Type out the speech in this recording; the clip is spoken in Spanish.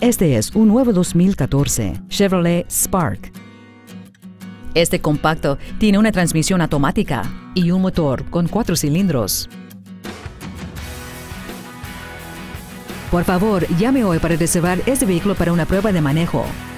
Este es un nuevo 2014 Chevrolet Spark. Este compacto tiene una transmisión automática y un motor con 4 cilindros. Por favor, llame hoy para reservar este vehículo para una prueba de manejo.